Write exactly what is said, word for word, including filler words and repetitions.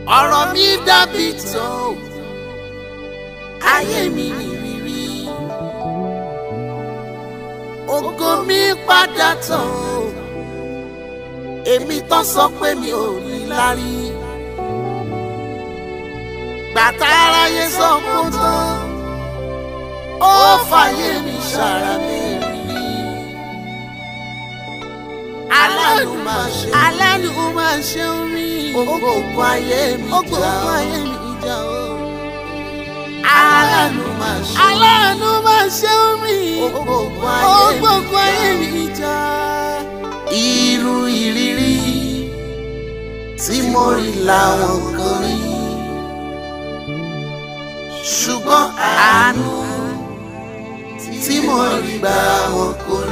ọ̀rọ̀ mi dàbí tó ayé mi rírí ògo mi padà tán èmi tó sọ pé mi ò ní lárí gbàtà aráyé sọ fún tán ó fàyè mi ṣàrà mi rírí aláàánú máa ṣe aláàánú máa ṣe orí ògbógun ayé mi jà ó aláàánú máa ṣe aláàánú máa ṣe orí ògbógun ayé mi jà irú ìrírí tí mo rí làwọn kan rí ṣùgbọ́n àánú tí mo rí gbà wọn kò rí.